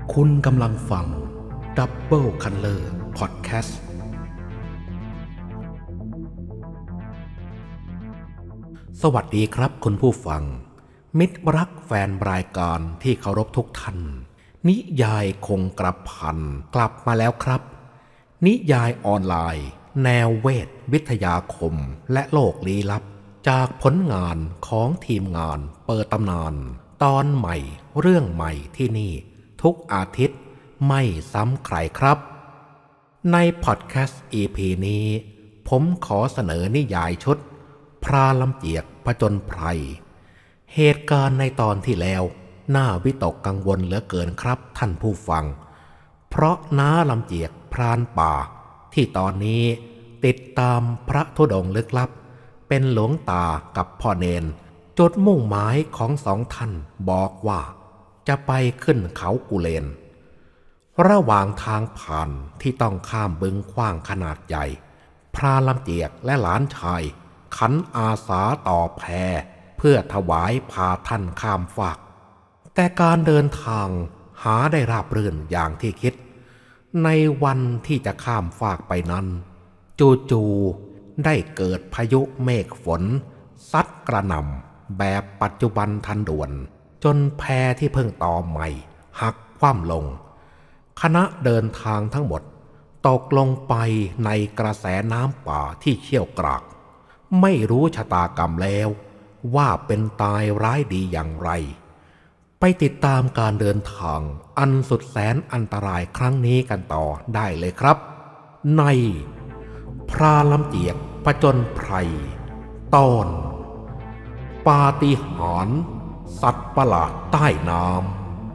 คุณกำลังฟังดับเบิลคัลเลอร์พอดแคสต์สวัสดีครับคุณผู้ฟังมิตรรักแฟนรายการที่เคารพทุกท่านนิยายคงกระพันกลับมาแล้วครับนิยายออนไลน์แนวเวทวิทยาคมและโลกลี้ลับจากผลงานของทีมงานเปิดตำนานตอนใหม่เรื่องใหม่ที่นี่ทุกอาทิตย์ไม่ซ้ำใครครับในพอดแคสต์ EP นี้ผมขอเสนอนิยายชุดพราลำเจียกผจญภัยเหตุการณ์ในตอนที่แล้วน่าวิตกกังวลเหลือเกินครับท่านผู้ฟังเพราะน้าลำเจียกพรานป่าที่ตอนนี้ติดตามพระธุดงค์ลึกลับเป็นหลวงตากับพ่อเนนจุดมุ่งหมายของสองท่านบอกว่าจะไปขึ้นเขากุเลนระหว่างทางผ่านที่ต้องข้ามบึงกว้างขนาดใหญ่พรานลำเจียกและหลานชายขันอาสาต่อแพเพื่อถวายพาท่านข้ามฟากแต่การเดินทางหาได้ราบรื่นอย่างที่คิดในวันที่จะข้ามฟากไปนั้นจู่ๆได้เกิดพายุเมฆฝนซัดกระหน่ำแบบปัจจุบันทันด่วนจนแพที่เพิ่งต่อใหม่หักคว่ำลงคณะเดินทางทั้งหมดตกลงไปในกระแสน้ำป่าที่เชี่ยวกรากไม่รู้ชะตากรรมแล้วว่าเป็นตายร้ายดีอย่างไรไปติดตามการเดินทางอันสุดแสนอันตรายครั้งนี้กันต่อได้เลยครับในพราลำเจียกผจญภัยตอนปาฏิหาริย์สัตว์ประหลาดใต้น้ำ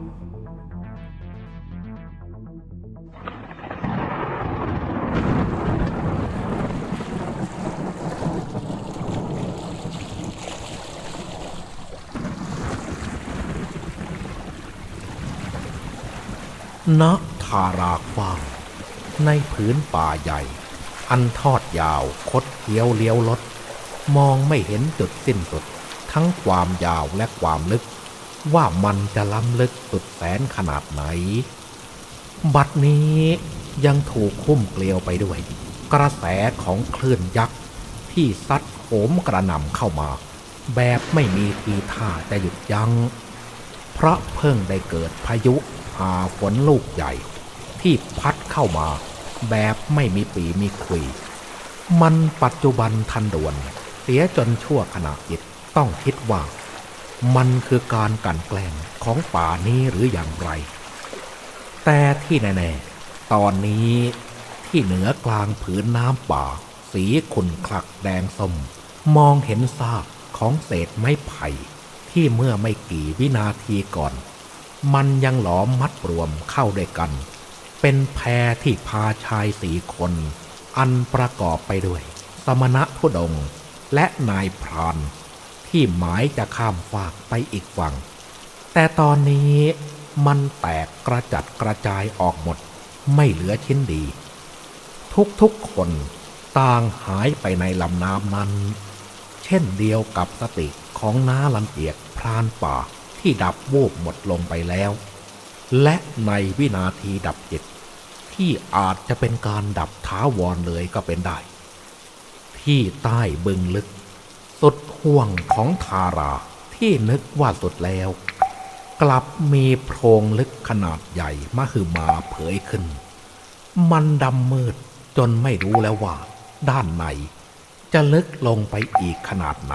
ณทารากว้างในผืนป่าใหญ่อันทอดยาวคดเคี้ยวเลี้ยวลดมองไม่เห็นจุดสิ้นสุดทั้งความยาวและความลึกว่ามันจะล้ำลึกสุดแสนขนาดไหนบัดนี้ยังถูกคุ้มเกลียวไปด้วยกระแสของคลื่นยักษ์ที่ซัดโหมกระหน่ำเข้ามาแบบไม่มีทีท่าจะหยุดยัง้งเพราะเพิ่งได้เกิดพายุฝนลูกใหญ่ที่พัดเข้ามาแบบไม่มีปีมีคุยมันปัจจุบันทันด่วนเสียจนชั่วขณะจิตต้องคิดว่ามันคือการกลั่นแกล้งของป่านี้หรืออย่างไรแต่ที่แน่ๆตอนนี้ที่เหนือกลางผืนน้ำป่าสีขุ่นคลักแดงส้มมองเห็นซากของเศษไม้ไผ่ที่เมื่อไม่กี่วินาทีก่อนมันยังหลอมมัดรวมเข้าด้วยกันเป็นแพที่พาชาย4 คนอันประกอบไปด้วยสมณธุดงค์และนายพรานที่หมายจะข้ามฟากไปอีกฝั่งแต่ตอนนี้มันแตกกระจัดกระจายออกหมดไม่เหลือชิ้นดีทุกคนต่างหายไปในลำน้ำนั้นเช่นเดียวกับสติของน้าลำเจียกพรานป่าที่ดับวูบหมดลงไปแล้วและในวินาทีดับจิตที่อาจจะเป็นการดับถาวรเลยก็เป็นได้ที่ใต้บึงลึกสุดห่วงของทาราที่นึกว่าสุดแล้วกลับมีโพรงลึกขนาดใหญ่มหึมาเผยขึ้นมันดำมืดจนไม่รู้แล้วว่าด้านในจะลึกลงไปอีกขนาดไหน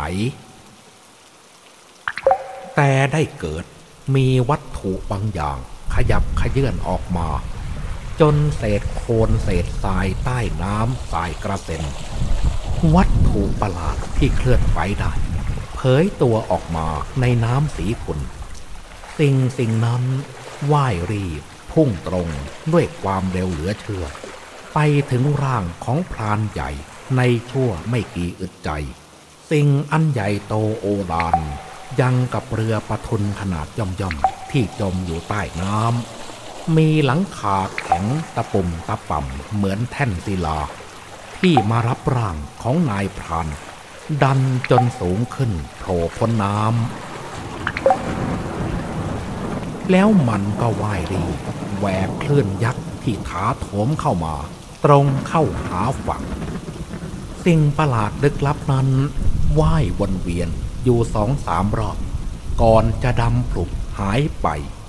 แต่ได้เกิดมีวัตถุบางอย่างขยับเขยื่อนออกมาจนเศษโคลนเศษทรายใต้น้ำสายกระเซ็นวัตถุประหลาดที่เคลื่อนไหวได้เผยตัวออกมาในน้ำสีขุ่นสิ่งนั้นว่ายรีบพุ่งตรงด้วยความเร็วเหลือเชื่อไปถึงร่างของพรานใหญ่ในชั่วไม่กี่อึดใจสิ่งอันใหญ่โตโอฬารยังกับเรือปะทุนขนาดย่อมๆที่จมอยู่ใต้น้ำมีหลังคาแข็งตะปุ่มตะป่ำเหมือนแท่นศิลาที่มารับร่างของนายพรานดันจนสูงขึ้นโผล่พ้นน้ำแล้วมันก็ว่ายรีแหวกคลื่นยักษ์ที่ถาโถมเข้ามาตรงเข้าหาฝั่งสิ่งประหลาดลึกลับนั้นว่ายวนเวียนอยู่2-3 รอบก่อนจะดำผลุบหายไป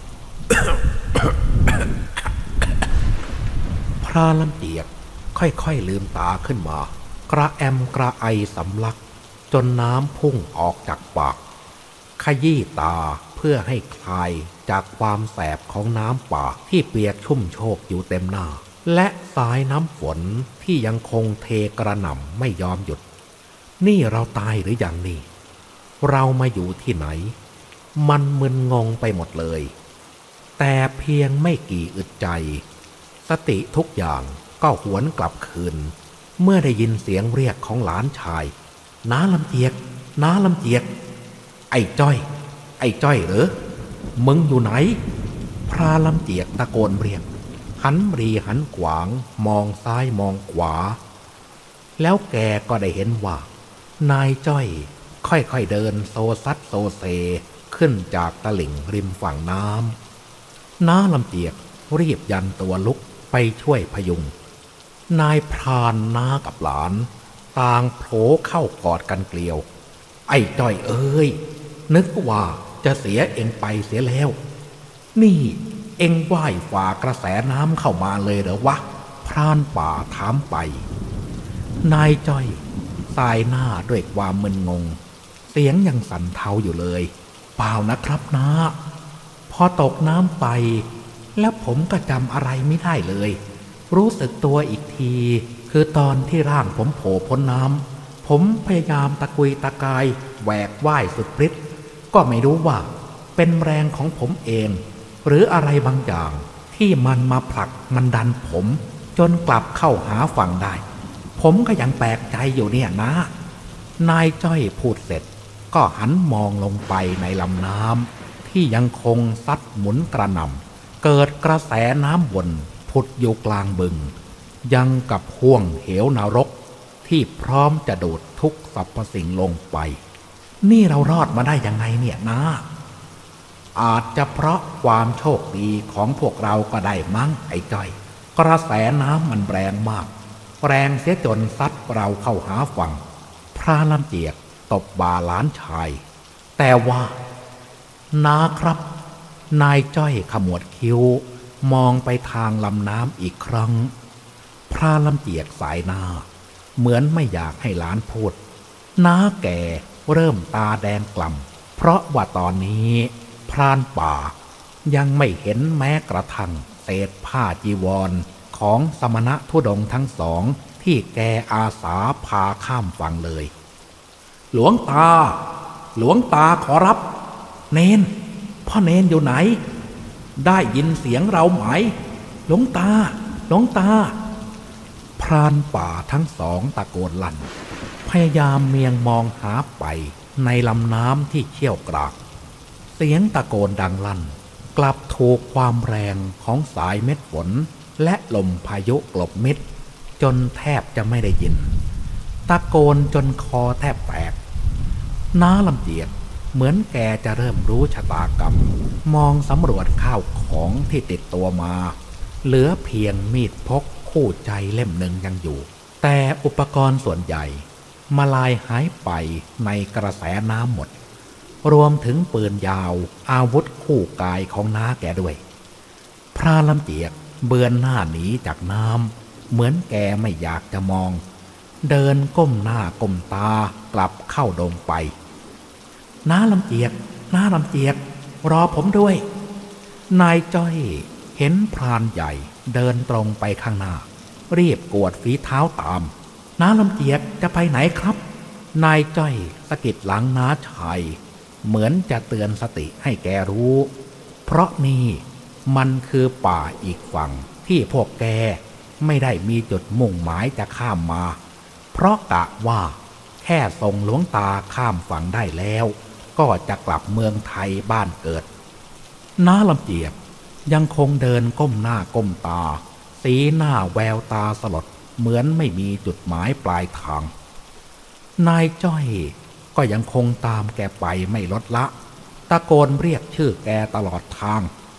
พระลำเจียกค่อยๆลืมตาขึ้นมากระแอมกระไอสำลักจนน้ำพุ่งออกจากปากขยี้ตาเพื่อให้คลายจากความแสบของน้ำป่าที่เปียกชุ่มโชกอยู่เต็มหน้าและสายน้ำฝนที่ยังคงเทกระหน่ำไม่ยอมหยุดนี่เราตายหรือยังนี่เรามาอยู่ที่ไหนมันมึนงงไปหมดเลยแต่เพียงไม่กี่อึดใจสติทุกอย่างก็หวนกลับคืนเมื่อได้ยินเสียงเรียกของหลานชายน้าลำเจียกน้าลำเจียกไอ้จ้อยไอ้จ้อยเหรอมึงอยู่ไหนพระลำเจียกตะโกนเรียกหันรีหันขวางมองซ้ายมองขวาแล้วแกก็ได้เห็นว่านายจ้อยค่อยๆเดินโซซัดโซเซขึ้นจากตลิ่งริมฝั่งน้ำน้าลำเจียกรีบยันตัวลุกไปช่วยพยุงนายพรานน้ากับหลานต่างโผล่เข้ากอดกันเกลียวไอ้จ้อยเอ้ยนึกว่าจะเสียเองไปเสียแล้วนี่เอ็งว่ายฝ่ากระแสน้ำเข้ามาเลยเหรอวะพรานป่าถามไปนายจ้อยสายหน้าด้วยความมึนงงเสียงยังสั่นเทาอยู่เลยเปล่านะครับน้าพอตกน้ำไปแล้วผมก็จำอะไรไม่ได้เลยรู้สึกตัวอีกทีคือตอนที่ร่างผมโผล่พ้นน้ำผมพยายามตะกุยตะกายแหวกว่ายสุดฤทธิ์ก็ไม่รู้ว่าเป็นแรงของผมเองหรืออะไรบางอย่างที่มันมาผลักมันดันผมจนกลับเข้าหาฝั่งได้ผมก็ยังแปลกใจอยู่เนี่ยนะนายจ้อยพูดเสร็จก็หันมองลงไปในลำน้ำที่ยังคงซัดหมุนกระหน่ำเกิดกระแสน้ำวนผุดอยู่กลางบึงยังกับห่วงเหวนรกที่พร้อมจะดูดทุกสรรพสิ่งลงไปนี่เรารอดมาได้ยังไงเนี่ยนะอาจจะเพราะความโชคดีของพวกเราก็ได้มั้งไอ้จ้อยกระแสน้ำมันแรงมากแรงเสียจนซัดเราเข้าหาฝั่งพระลำเจียกตบบ่าหลานชายแต่ว่าน้าครับนายจ้อยขมวดคิ้วมองไปทางลำน้ำอีกครั้งพระลำเจียกสายหน้าเหมือนไม่อยากให้หลานพูดน้าแก่เริ่มตาแดงกล่ำเพราะว่าตอนนี้พรานป่ายังไม่เห็นแม้กระทั่งเศษผ้าจีวรของสมณะธุดงค์ทั้งสองที่แกอาสาพาข้ามฝั่งเลยหลวงตาหลวงตาขอรับเนนพ่อเนนอยู่ไหนได้ยินเสียงเราไหมหลวงตาหลวงตาพรานป่าทั้งสองตะโกนลั่นพยายามเมียงมองหาไปในลำน้ำที่เชี่ยวกรากเสียงตะโกนดังลั่นกลับถูกความแรงของสายเม็ดฝนและลมพายุกลบมิดจนแทบจะไม่ได้ยินตะโกนจนคอแทบแตกน้าลำเจียกเหมือนแกจะเริ่มรู้ชะตากรรมมองสำรวจข้าวของที่ติดตัวมาเหลือเพียงมีดพกคู่ใจเล่มหนึ่งยังอยู่แต่อุปกรณ์ส่วนใหญ่มาลายหายไปในกระแสน้ำหมดรวมถึงปืนยาวอาวุธคู่กายของน้าแกด้วยพระลำเจียกเบือนหน้าหนีจากน้ำเหมือนแกไม่อยากจะมองเดินก้มหน้าก้มตากลับเข้าดงไปน้าลำเจียกน้าลำเจียกรอผมด้วยนายจ้อยเห็นพรานใหญ่เดินตรงไปข้างหน้ารีบกวดฝีเท้าตามน้าลำเจียกจะไปไหนครับนายจ้อยสะกิดหลังน้าชายเหมือนจะเตือนสติให้แกรู้เพราะนี่มันคือป่าอีกฝั่งที่พวกแกไม่ได้มีจุดมุ่งหมายจะข้ามมาเพราะกะว่าแค่ส่งหลวงตาข้ามฝั่งได้แล้วก็จะกลับเมืองไทยบ้านเกิดน้าลำเจียกยังคงเดินก้มหน้าก้มตาสีหน้าแววตาสลดเหมือนไม่มีจุดหมายปลายทางนายจ้อยก็ยังคงตามแกไปไม่ลดละตะโกนเรียกชื่อแกตลอดทาง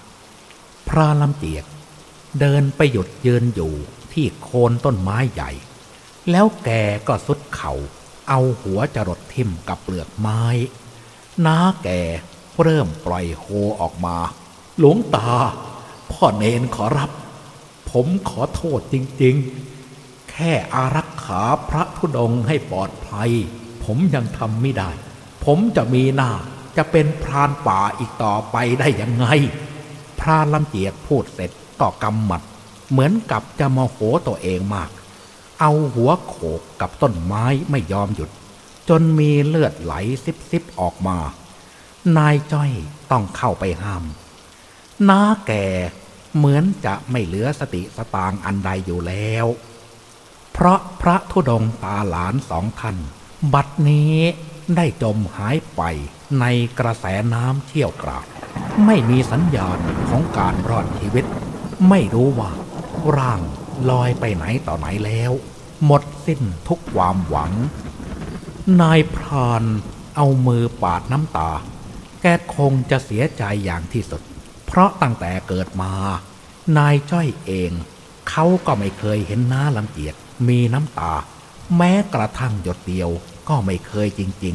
พระลำเจียกเดินไปหยุดยืนอยู่ที่โคนต้นไม้ใหญ่แล้วแกก็สุดเข่าเอาหัวจรดทิ่มกับเปลือกไม้น้าแกเริ่มปล่อยโฮออกมาหลวงตาพ่อเนนขอรับผมขอโทษจริงๆแค่อารักขาพระธุดงค์ให้ปลอดภัยผมยังทำไม่ได้ผมจะมีหน้าจะเป็นพรานป่าอีกต่อไปได้ยังไงพรานลำเจียกพูดเสร็จก็กำหมัดเหมือนกับจะโมโหตัวเองมากเอาหัวโขกกับต้นไม้ไม่ยอมหยุดจนมีเลือดไหลซิบๆออกมานายจ้อยต้องเข้าไปห้ามน้าแก่เหมือนจะไม่เหลือสติสตางค์อันใดอยู่แล้วเพราะพระธุดงค์ตาหลานสองท่านบัดนี้ได้จมหายไปในกระแสน้ำเชี่ยวกรากไม่มีสัญญาณของการรอดชีวิตไม่รู้ว่าร่างลอยไปไหนต่อไหนแล้วหมดสิ้นทุกความหวังนายพรานเอามือปาดน้ำตาแกคงจะเสียใจอย่างที่สุดเพราะตั้งแต่เกิดมานายจ้อยเองเขาก็ไม่เคยเห็นน้าลำเจียกมีน้ำตาแม้กระทั่งหยดเดียวก็ไม่เคยจริง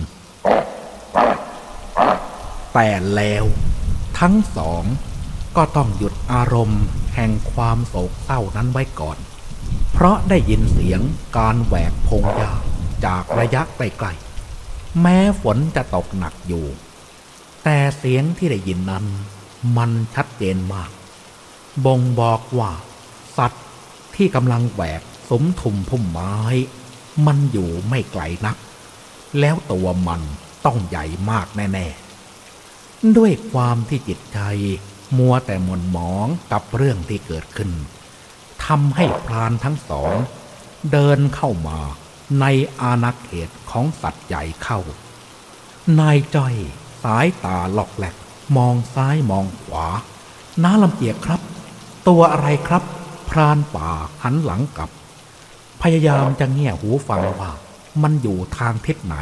ๆแต่แล้วทั้งสองก็ต้องหยุดอารมณ์แห่งความโศกเศร้านั้นไว้ก่อนเพราะได้ยินเสียงการแหวกพงหญ้าจากระยะใกล้ๆแม้ฝนจะตกหนักอยู่แต่เสียงที่ได้ยินนั้นมันชัดเจนมากบ่งบอกว่าสัตว์ที่กำลังแหวกสมทุมพุ่มไม้มันอยู่ไม่ไกลนักแล้วตัวมันต้องใหญ่มากแน่ๆด้วยความที่จิตใจมัวแต่หม่นหมองกับเรื่องที่เกิดขึ้นทำให้พรานทั้งสองเดินเข้ามาในอาณาเขตของสัตว์ใหญ่เข้านายจ้อยสายตาหลอกแหลกมองซ้ายมองขวาน้าลำเจียกครับตัวอะไรครับพรานป่าหันหลังกลับพยายามจะเงี่ยหูฟังว่ามันอยู่ทางทิศไหน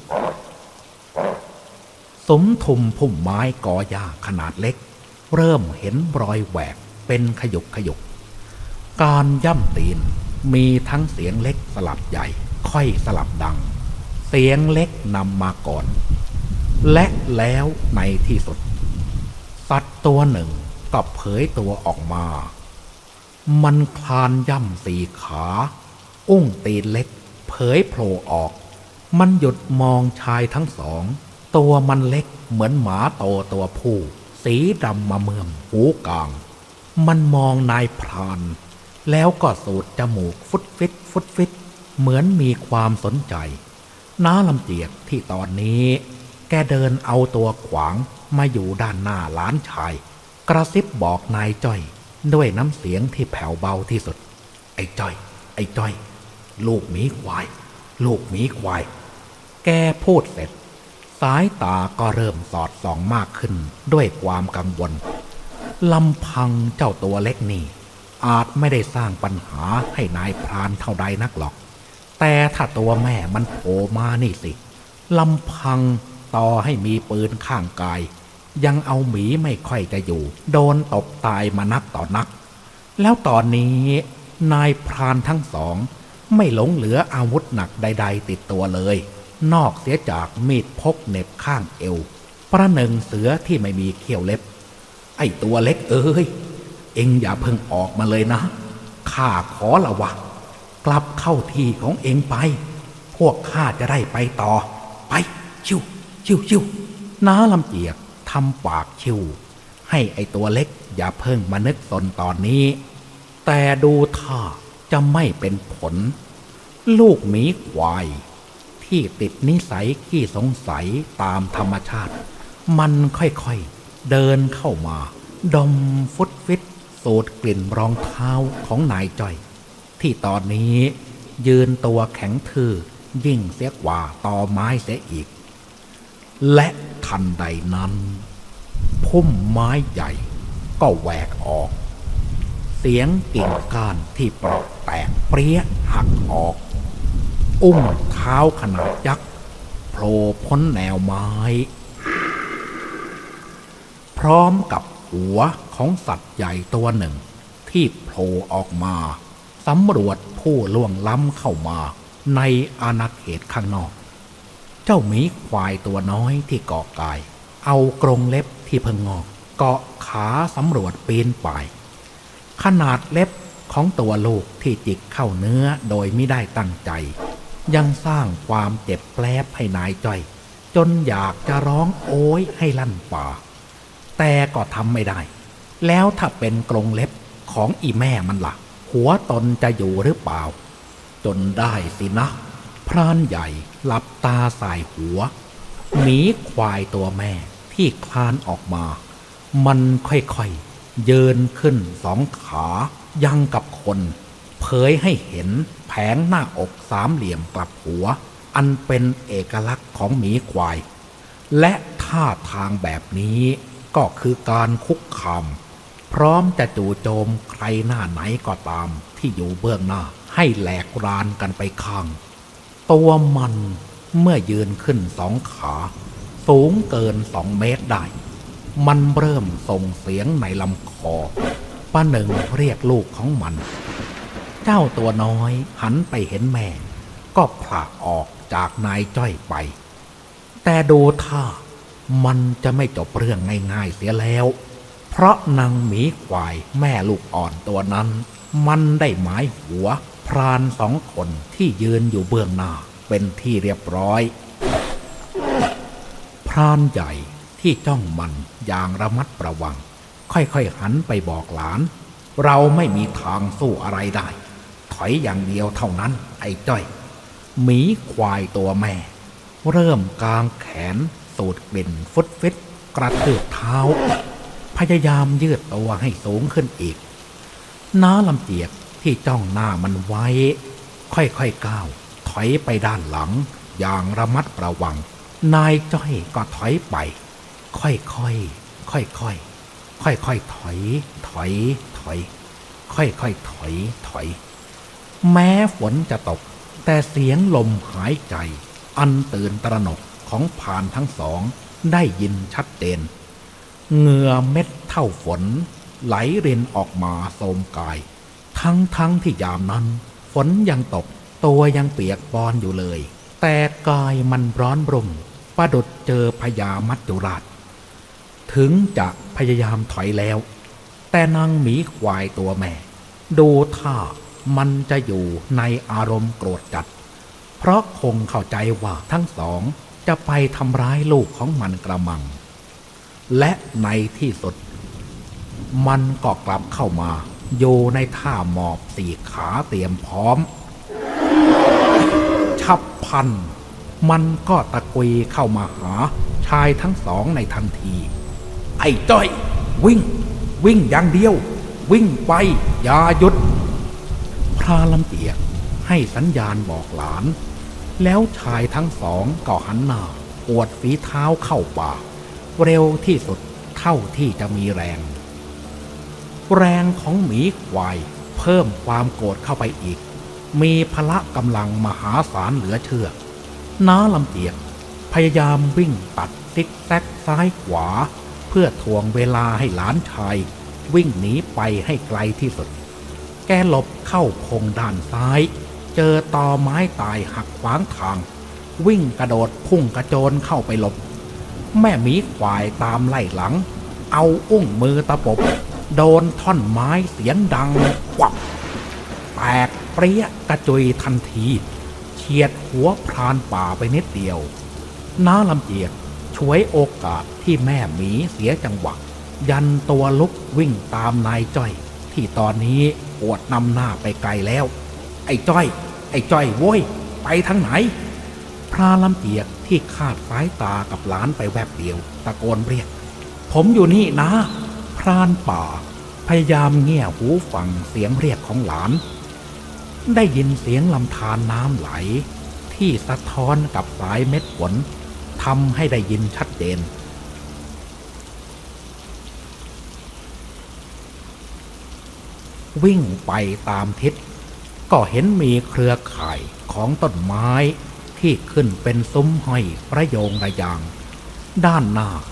สมทุมพุ่มไม้กอหญ้าขนาดเล็กเริ่มเห็นรอยแหวกเป็นขยุกขยุกการย่ำตีนมีทั้งเสียงเล็กสลับใหญ่ค่อยสลับดังเสียงเล็กนำมาก่อนและแล้วในที่สุดสัตว์ตัวหนึ่งก็เผยตัวออกมามันคลานย่ำสี่ขาอุ้งตีนเล็กเผยโผล่ออกมันหยุดมองชายทั้งสองตัวมันเล็กเหมือนหมาโตตัวผู้สีดำมาเมื่อมหูกลางมันมองนายพรานแล้วก็สูดจมูกฟุดฟิตฟุดฟิตเหมือนมีความสนใจน้าลำเจียกที่ตอนนี้แกเดินเอาตัวขวางมาอยู่ด้านหน้าหลานชายกระซิบบอกนายจ้อยด้วยน้ำเสียงที่แผ่วเบาที่สุดไอ้จ้อยไอ้จ้อยลูกหมีควายลูกหมีควายแกพูดเสร็จสายตาก็เริ่มสอดส่องมากขึ้นด้วยความกังวลลำพังเจ้าตัวเล็กนี่อาจไม่ได้สร้างปัญหาให้นายพรานเท่าใดนักหรอกแต่ถ้าตัวแม่มันโผล่มานี่สิลำพังต่อให้มีปืนข้างกายยังเอาหมีไม่ค่อยจะอยู่โดนตบตายมานักต่อนักแล้วตอนนี้นายพรานทั้งสองไม่หลงเหลืออาวุธหนักใดๆติดตัวเลยนอกเสียจากมีดพกเหน็บข้างเอวประหนึ่งเสือที่ไม่มีเขี้ยวเล็บไอ้ตัวเล็กเอ้ยเอ็งอย่าเพิ่งออกมาเลยนะข้าขอละวะกลับเข้าที่ของเอ็งไปพวกข้าจะได้ไปต่อไปชิวชิวชิวน้าลำเจียกทำปากชิวให้ไอ้ตัวเล็กอย่าเพิ่งมานึกสนตอนนี้แต่ดูท่าจะไม่เป็นผลลูกหมีควายที่ติดนิสัยขี้สงสัยตามธรรมชาติมันค่อยๆเดินเข้ามาดมฟุดฟิตสูดกลิ่นรองเท้าของนายจ้อยที่ตอนนี้ยืนตัวแข็งทื่อยิ่งเสียกว่าตอไม้เสียอีกและทันใดนั้นพุ่มไม้ใหญ่ก็แหวกออกเสียงกิ่งก้านที่เปราะแตกเปรี้ยหักออกอุ้งเท้าขนาดยักษ์โผล่พ้นแนวไม้พร้อมกับหัวของสัตว์ใหญ่ตัวหนึ่งที่โผล่ออกมาสำรวจผู้ล่วงล้ำเข้ามาในอาณาเขตข้างนอกเจ้าหมีควายตัวน้อยที่เกาะกายเอากรงเล็บที่เพิ่งงอกเกาะขาสำรวจปีนป่ายขนาดเล็บของตัวลูกที่จิกเข้าเนื้อโดยไม่ได้ตั้งใจยังสร้างความเจ็บแปลบให้นายจ้อยจนอยากจะร้องโอยให้ลั่นป่าแต่ก็ทำไม่ได้แล้วถ้าเป็นกรงเล็บของอีแม่มันล่ะหัวตนจะอยู่หรือเปล่าจนได้สินะพรานใหญ่หลับตาสายหัวหมีควายตัวแม่ที่คลานออกมามันค่อยๆยืนขึ้นสองขายังกับคนเผยให้เห็นแผงหน้าอกสามเหลี่ยมกลับหัวอันเป็นเอกลักษณ์ของหมีควายและท่าทางแบบนี้ก็คือการคุกคามพร้อมจะจู่โจมใครหน้าไหนก็ตามที่อยู่เบื้องหน้าให้แหลกรานกันไปข้างตัวมันเมื่อยืนขึ้นสองขาสูงเกิน2 เมตรได้มันเริ่มส่งเสียงในลำคอป้าหนึ่งเรียกลูกของมันเจ้าตัวน้อยหันไปเห็นแม่ก็ผละออกจากนายจ้อยไปแต่ดูท่ามันจะไม่จบเรื่องง่ายๆเสียแล้วเพราะนางหมีควายแม่ลูกอ่อนตัวนั้นมันได้หมายหัวพราน2 คนที่ยืนอยู่เบื้องหน้าเป็นที่เรียบร้อยพรานใหญ่ที่จ้องมันอย่างระมัดระวังค่อยๆหันไปบอกหลานเราไม่มีทางสู้อะไรได้ถอยอย่างเดียวเท่านั้นไอ้จ้อยหมีควายตัวแม่เริ่มกางแขนสูดกลิ่นฟุดฟิตกระทืบเท้าพยายามยืดตัวให้สูงขึ้นอีกน้าลำเจียกที่จ้องหน้ามันไว้ค่อยๆก้าวถอยไปด้านหลังอย่างระมัดระวังนายจ้อยก็ถอยไปค่อยๆค่อยๆค่อยๆถอยค่อยๆถอยแม้ฝนจะตกแต่เสียงลมหายใจอันตื่นตระหนกของพรานทั้งสองได้ยินชัดเจนเหงื่อเม็ดเท่าฝนไหลรินออกมาโสมกายทั้งที่ยามนั้นฝนยังตกตัวยังเปียกปอนอยู่เลยแต่กายมันร้อนรุ่มประดุจเจอพญามัจจุราชถึงจะพยายามถอยแล้วแต่นางหมีควายตัวแม่ดูท่ามันจะอยู่ในอารมณ์โกรธจัดเพราะคงเข้าใจว่าทั้งสองจะไปทำร้ายลูกของมันกระมังและในที่สุดมันก็กลับเข้ามาอยู่ในท่าหมอบ4 ขาเตรียมพร้อมฉับพลันมันก็ตะกุยเข้ามาหาชายทั้งสองในทันทีไอ้จ้อยวิ่งอย่างเดียววิ่งไปอย่าหยุดพรานลำเจียกให้สัญญาณบอกหลานแล้วชายทั้งสองก็หันหน้าอวดฝีเท้าเข้าป่าเร็วที่สุดเท่าที่จะมีแรงของหมีควายเพิ่มความโกรธเข้าไปอีกมีพละกำลังมหาศาลเหลือเชื่อน้าลำเจียกพยายามวิ่งตัดซิกแซกซ้ายขวาเพื่อทวงเวลาให้หลานชายวิ่งหนีไปให้ไกลที่สุดแกหลบเข้าพงด้านซ้ายเจอตอไม้ตายหักขวางทางวิ่งกระโดดพุ่งกระโจนเข้าไปหลบแม่หมีควายตามไล่หลังเอาอุ้งมือตะปบโดนท่อนไม้เสียงดังกวับแตกเปรี้ยกระจุยทันทีเฉียดหัวพรานป่าไปนิดเดียวน้าลำเจียกช่วยโอกาสที่แม่หมีเสียจังหวะยันตัวลุกวิ่งตามนายจ้อยที่ตอนนี้ปวดนำหน้าไปไกลแล้วไอ้จ้อยโว้ยไปทางไหนพรานลำเจียกที่คาดสายตากับหลานไปแวบเดียวตะโกนเรียกผมอยู่นี่นะพรานป่าพยายามเงี่ยหูฟังเสียงเรียกของหลานได้ยินเสียงลำธารน้ำไหลที่สะท้อนกับสายเม็ดฝนทำให้ได้ยินชัดเจนวิ่งไปตามทิศก็เห็นมีเครือข่ายของต้นไม้ที่ขึ้นเป็นซุ้มห้อยระโยงระยางด้านหน้า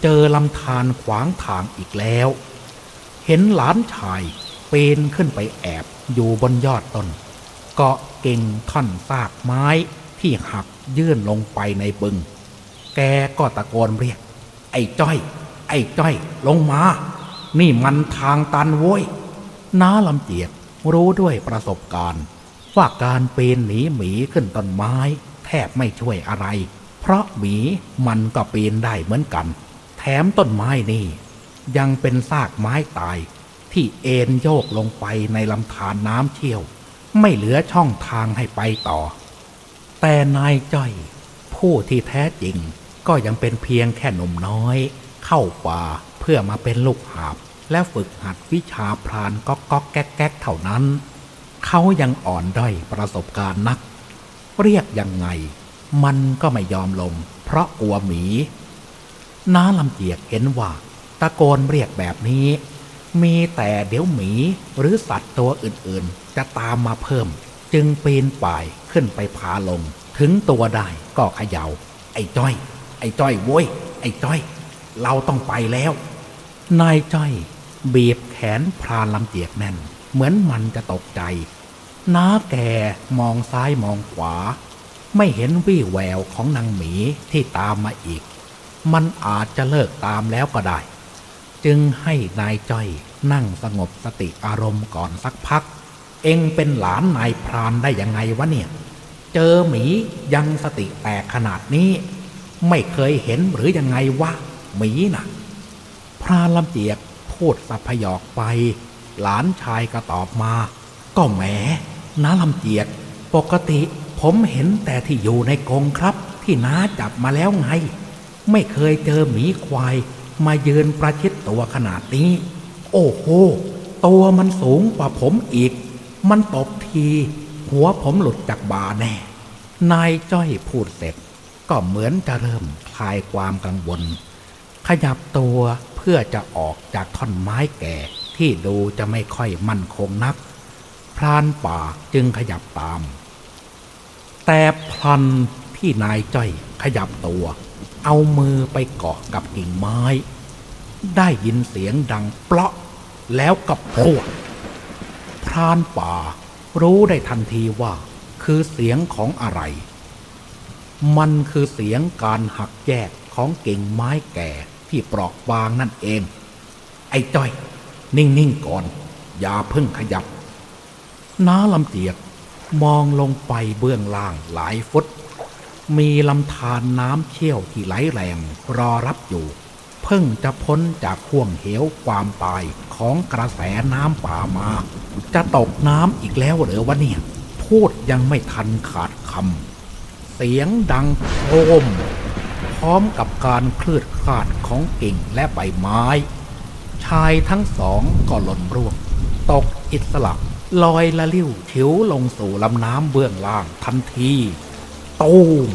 เจอลำธารขวางทางอีกแล้วเห็นหลานชายปีนขึ้นไปแอบอยู่บนยอดต้นเกาะเก่งท่อนซากไม้ที่หักยื่นลงไปในบึงแกก็ตะโกนเรียกไอ้จ้อยไอ้จ้อยลงมานี่มันทางตันโว้ยน้าลำเจียกรู้ด้วยประสบการณ์ว่าการปีนหนีหมีขึ้นต้นไม้แทบไม่ช่วยอะไรเพราะหมีมันก็ปีนได้เหมือนกันแถมต้นไม้นี่ยังเป็นซากไม้ตายที่เอ็นโยกลงไปในลำธารน้ำเชี่ยวไม่เหลือช่องทางให้ไปต่อแต่นายจ้อยผู้ที่แท้จริงก็ยังเป็นเพียงแค่หนุ่มน้อยเข้าป่าเพื่อมาเป็นลูกหาบและฝึกหัดวิชาพรานก๊อกก๊อกแก๊กแก๊กเท่านั้นเขายังอ่อนด้อยประสบการณ์นักเรียกยังไงมันก็ไม่ยอมลงเพราะกลัวหมีน้าลำเจียกเห็นว่าตะโกนเรียกแบบนี้มีแต่เดี๋ยวหมีหรือสัตว์ตัวอื่นๆจะตามมาเพิ่มจึงปีนป่ายขึ้นไปผาลงถึงตัวได้ก็เขย่าไอ้จ้อยไอ้จ้อยโว้ยไอ้จ้อยเราต้องไปแล้วนายจ้อยบีบแขนพรานลำเจียกแน่นเหมือนมันจะตกใจน้าแกมองซ้ายมองขวาไม่เห็นวี่แววของนางหมีที่ตามมาอีกมันอาจจะเลิกตามแล้วก็ได้จึงให้นายจ้อยนั่งสงบสติอารมณ์ก่อนสักพักเอ็งเป็นหลานนายพรานได้ยังไงวะเนี่ยเจอหมียังสติแตกขนาดนี้ไม่เคยเห็นหรือยังไงวะหมีน่ะพรานลำเจียกพูดสัพยอกไปหลานชายก็ตอบมาก็แหมน้าลำเจียกปกติผมเห็นแต่ที่อยู่ในกรงครับที่น้าจับมาแล้วไงไม่เคยเจอหมีควายมายืนประชิดตัวขนาดนี้โอ้โหตัวมันสูงกว่าผมอีกมันตบทีหัวผมหลุดจากบ่าแน่นายจ้อยพูดเสร็จก็เหมือนจะเริ่มคลายความกังวลขยับตัวเพื่อจะออกจากท่อนไม้แก่ที่ดูจะไม่ค่อยมั่นคงนักพรานป่าจึงขยับตามแต่พลันที่นายจ้อยขยับตัวเอามือไปเกาะกับกิ่งไม้ได้ยินเสียงดังเปราะแล้วก็พรวดพรานป่ารู้ได้ทันทีว่าคือเสียงของอะไรมันคือเสียงการหักแยกของกิ่งไม้แก่ที่เปราะบางนั่นเองไอ้จ้อยนิ่งๆก่อนอย่าเพิ่งขยับน้าลำเจียกมองลงไปเบื้องล่างหลายฟุตมีลำธารน้ำเชี่ยวที่ไหลแรงรอรับอยู่เพิ่งจะพ้นจากห่วงเหวความตายของกระแสน้ำป่ามาจะตกน้ำอีกแล้วเหรอวะเนี่ยพูดยังไม่ทันขาดคำเสียงดังโครมพร้อมกับการคลืดคลาดของกิ่งและใบไม้ชายทั้งสองก็หล่นร่วงตกอิสระลอยละลิ้วถิวลงสู่ลำน้ำเบื้องล่างทันทีตูม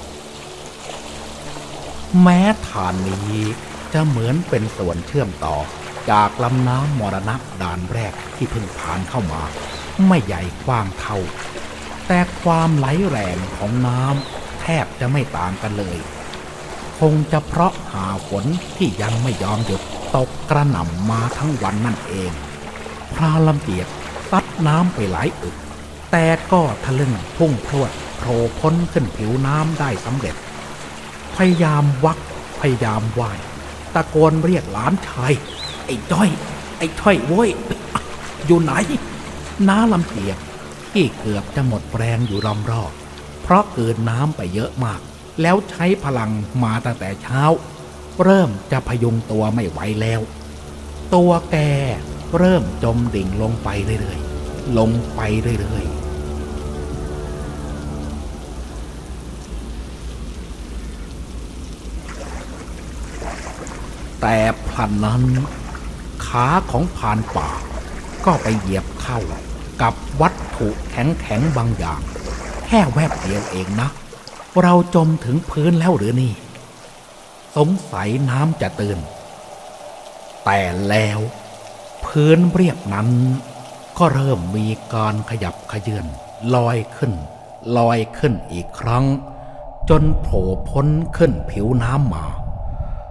แม้ฐานนี้จะเหมือนเป็นส่วนเชื่อมต่อจากลำน้ำมรณะด่านแรกที่เพิ่งผ่านเข้ามาไม่ใหญ่กว้างเท่าแต่ความไหลแรงของน้ำแทบจะไม่ต่างกันเลยคงจะเพราะหาฝนที่ยังไม่ยอมหยุดตกกระหน่ำมาทั้งวันนั่นเองพรานลำเจียกซัดน้ำไปหลายอึกแต่ก็ทะลึ่งพุ่งพรวดโผล่พ้นขึ้นผิวน้ำได้สำเร็จพยายามวักพยายามว่ายตะโกนเรียกหลานชายไอ้จ้อยไอ้จ้อยโว้ยอยู่ไหนน้าลำเจียกที่เกือบจะหมดแรงอยู่รอบๆเพราะเกินน้ำไปเยอะมากแล้วใช้พลังมาตั้งแต่เช้าเริ่มจะพยุงตัวไม่ไหวแล้วตัวแกเริ่มจมดิ่งลงไปเรื่อยๆลงไปเรื่อยๆแต่พลันนั้นขาของพรานป่าก็ไปเหยียบเข้ากับวัตถุแข็งๆบางอย่างแค่แวบเดียวเองนะเราจมถึงพื้นแล้วหรือนี่สงสัยน้ำจะตื่นแต่แล้วพื้นเรียบนั้นก็เริ่มมีการขยับเขยื้อนลอยขึ้นอีกครั้งจนโผล่พ้นขึ้นผิวน้ำมาพร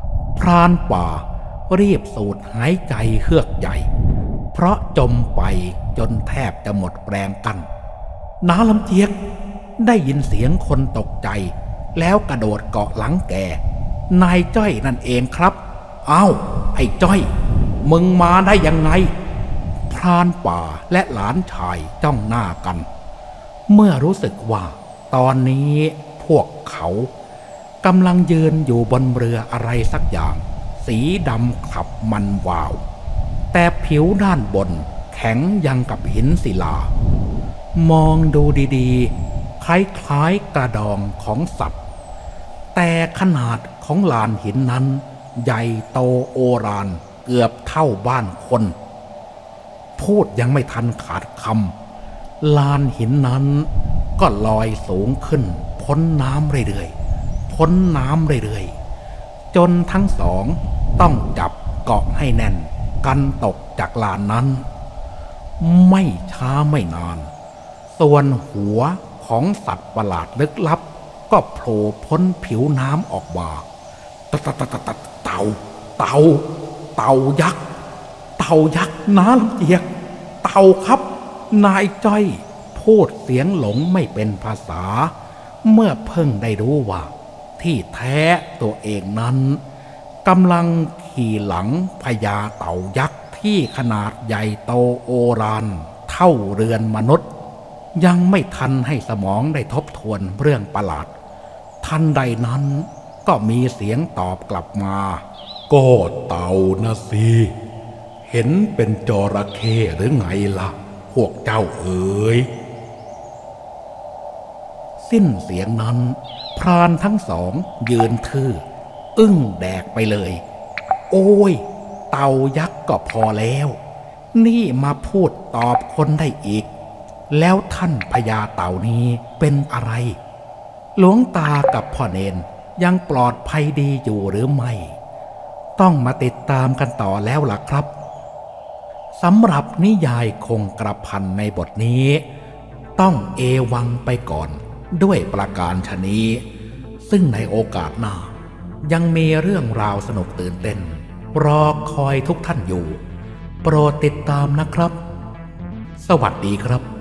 รานป่ารีบสูดหายใจเฮือกใหญ่เพราะจมไปจนแทบจะหมดแรงกันน้าลำเจียกได้ยินเสียงคนตกใจแล้วกระโดดเกาะหลังแกนายจ้อยนั่นเองครับอ้าวไอ้จ้อยมึงมาได้ยังไงพรานป่าและหลานชายจ้องหน้ากันเมื่อรู้สึกว่าตอนนี้พวกเขากำลังยืนอยู่บนเรืออะไรสักอย่างสีดำขับมันวาวแต่ผิวด้านบนแข็งยังกับหินศิลามองดูดีๆคล้ายๆกระดองของสัตว์แต่ขนาดของลานหินนั้นใหญ่โตโอฬารเกือบเท่าบ้านคนพูดยังไม่ทันขาดคำลานหินนั้นก็ลอยสูงขึ้นพ้นน้ำเรื่อยๆพ้นน้ำเรื่อยๆจนทั้งสองต้องจับเกาะให้แน่นกันตกจากลานนั้นไม่ช้าไม่นานส่วนหัวของสัตว์ประหลาดลึกลับก็โผล่พ้นผิวน้ำออกมาเต่ายักษ์น้าลำเจียกเต่าครับนายจ้อยพูดเสียงหลงไม่เป็นภาษาเมื่อเพิ่งได้รู้ว่าที่แท้ตัวเองนั้นกำลังขี่หลังพญาเต่ายักษ์ที่ขนาดใหญ่โตโอฬารเท่าเรือนมนุษย์ยังไม่ทันให้สมองได้ทบทวนเรื่องประหลาดทันใดนั้นก็มีเสียงตอบกลับมาก็เต่านะสิเห็นเป็นจระเข้หรือไงล่ะพวกเจ้าเอ๋ยสิ้นเสียงนั้นพรานทั้งสองยืนทื่ออึ้งแดกไปเลยโอ้ยเต่ายักษ์ก็พอแล้วนี่มาพูดตอบคนได้อีกแล้วท่านพญาเต่านี้เป็นอะไรหลวงตากับพ่อเนนยังปลอดภัยดีอยู่หรือไม่ต้องมาติดตามกันต่อแล้วล่ะครับสำหรับนิยายคงกระพันในบทนี้ต้องเอวังไปก่อนด้วยประการฉะนี้ซึ่งในโอกาสหน้ายังมีเรื่องราวสนุกตื่นเต้นรอคอยทุกท่านอยู่โปรดติดตามนะครับสวัสดีครับ